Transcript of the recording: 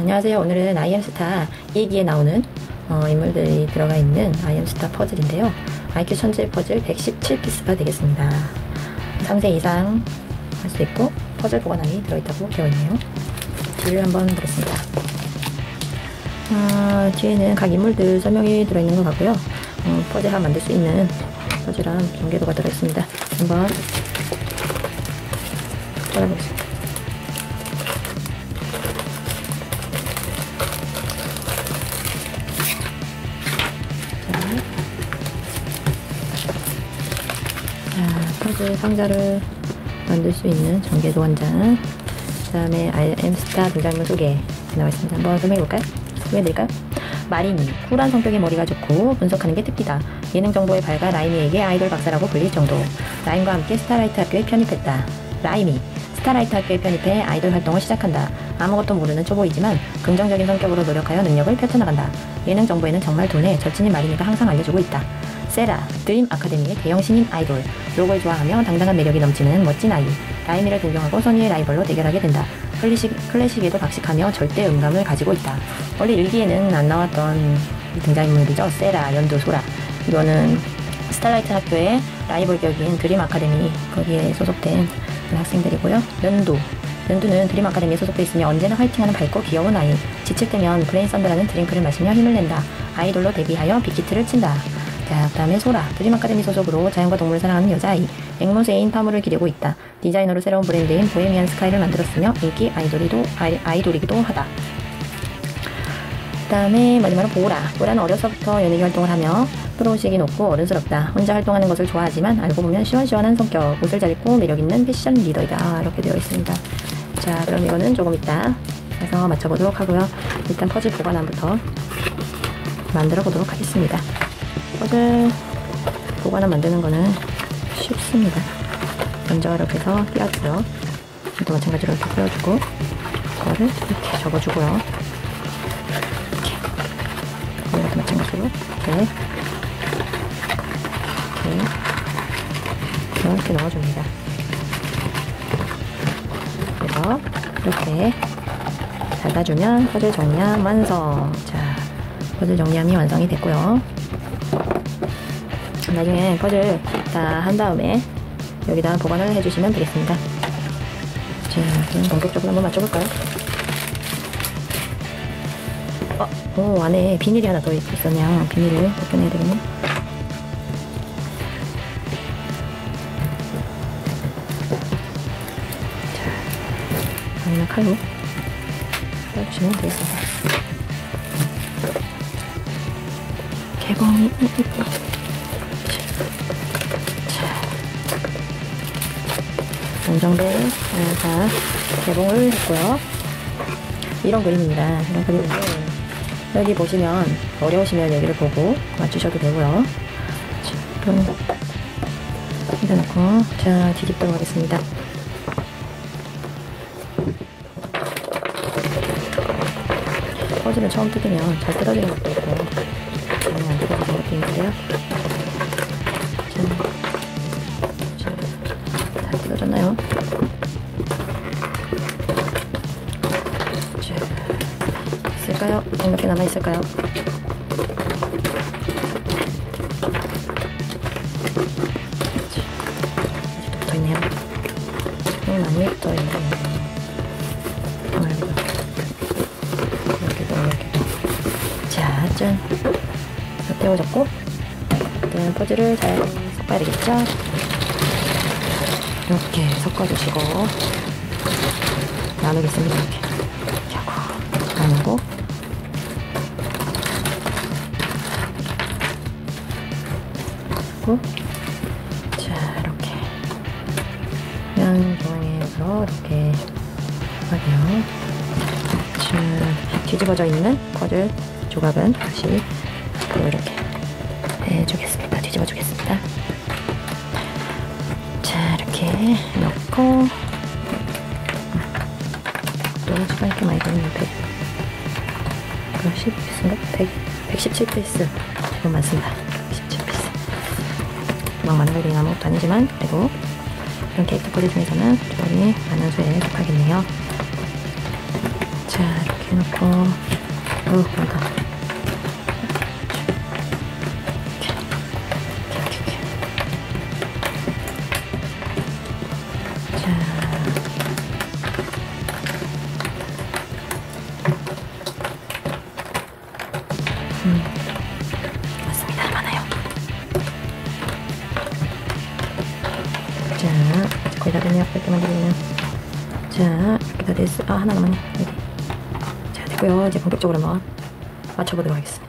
안녕하세요. 오늘은 아이엠스타 2기에 나오는 인물들이 들어가 있는 아이엠스타 퍼즐인데요. IQ 천재 퍼즐 117피스가 되겠습니다. 3세 이상 할 수 있고 퍼즐 보관함이 들어있다고 되어있네요. 뒤를 한번 보겠습니다. 뒤에는 각 인물들 설명이 들어있는 것 같고요. 퍼즐함 만들 수 있는 퍼즐함 전개도가 들어있습니다. 한번 찾아보겠습니다. 퍼즐 상자를 만들 수 있는 전개도 한 장, 그 다음에 아이엠스타 등장인물 소개 나와 있습니다. 한번 설명해볼까요? 설명해드릴까요? 마리미, 쿨한 성격의 머리가 좋고 분석하는 게 특기다. 예능 정보에 밝아 라이미에게 아이돌 박사라고 불릴 정도. 라임과 함께 스타라이트 학교에 편입했다. 라이미, 스타라이트 학교에 편입해 아이돌 활동을 시작한다. 아무것도 모르는 초보이지만 긍정적인 성격으로 노력하여 능력을 펼쳐나간다. 예능 정보에는 정말 돈에 절친인 마리미가 항상 알려주고 있다. 세라, 드림 아카데미의 대형 신인 아이돌. 록을 좋아하며 당당한 매력이 넘치는 멋진 아이. 라이미를 존경하고 선의의 라이벌로 대결하게 된다. 클래식에도 박식하며 절대 음감을 가지고 있다. 원래 1기에는 안 나왔던 등장인물이죠. 세라, 연두, 소라. 이거는 스타라이트 학교의 라이벌 격인 드림 아카데미, 거기에 소속된 학생들이고요. 연두는 드림 아카데미에 소속돼 있으며 언제나 화이팅하는 밝고 귀여운 아이. 지칠 때면 브레인 썬더라는 드링크를 마시며 힘을 낸다. 아이돌로 데뷔하여 빅히트를 친다. 자, 그 다음에 소라, 드림 아카데미 소속으로 자연과 동물을 사랑하는 여자아이. 앵무새인 파물을 기르고 있다. 디자이너로 새로운 브랜드인 보헤미안 스카이를 만들었으며 인기 아이돌이기도 하다. 그 다음에 마지막으로 보라는 어려서부터 연예계 활동을 하며 프로의식이 높고 어른스럽다. 혼자 활동하는 것을 좋아하지만 알고 보면 시원시원한 성격, 옷을 잘 입고 매력있는 패션 리더이다. 이렇게 되어 있습니다. 자, 그럼 이거는 조금 이따 해서 맞춰보도록 하고요. 일단 퍼즐 보관함부터 만들어 보도록 하겠습니다. 퍼즐 보관함 만드는 거는 쉽습니다. 먼저 이렇게 해서 띄워주고요. 이것도 마찬가지로 이렇게 띄워주고 이거를 이렇게 접어주고요. 이것도 마찬가지로 이렇게 넣어줍니다. 그래서 이렇게 닫아주면 퍼즐 정리함 완성. 자, 퍼즐 정리함이 완성이 됐고요. 나중에 퍼즐 다 한 다음에 여기다 보관을 해주시면 되겠습니다. 자, 그럼 본격적으로 한번 맞춰볼까요? 오, 안에 비닐이 하나 더 있었네요. 비닐을 벗겨내야 되겠네. 자, 아니면 칼로 빼주시면 되겠습니다. 개봉이 완성된 다 개봉을 했고요. 이런 그림입니다. 이런 그림인데 여기 보시면 어려우시면 여기를 보고 맞추셔도 되고요. 지금 여기다 놓고 자, 뒤집도록 하겠습니다. 퍼즐을 처음 뜯으면 잘 뜯어지는 것도 있고 많이 안 뜯어지는 것도 있는데요. 잘 뜯어졌나요? 자, 있을까요? 몇 개 남아있을까요? 아직도 붙어있네요. 많이 붙어있네요. 아이고. 이렇게도. 자, 짠. 떼워졌고, 일단 퍼즐을 잘 섞어야 되겠죠? 이렇게 섞어주시고 나누겠습니다. 이렇게 하고 나누고 자, 이렇게 면 중앙에서 이렇게 하고요. 뒤집어져 있는 퍼즐 조각은 다시 이렇게 해주겠습니다. 뒤집어 주겠습니다. 이렇게 넣고 노즈가 이렇게 많이 들어있네요. 110피스인가? 117피스 지금 많습니다. 117피스 막 많은 걸 그리는 아무것도 아니지만 그리고 이런 캐릭터 퍼즐 중에서는 조금이 많은 수에 속하겠네요. 자, 이렇게 이렇게 해놓고, 많다. 이렇게. 자. 맞습니다. 많아요. 자, 거의 다 됐네요. 이렇게 만들면. 자, 이렇게 다 됐어. 하나 남았네. 여기. 자, 됐고요. 이제 본격적으로 한번 맞춰보도록 하겠습니다.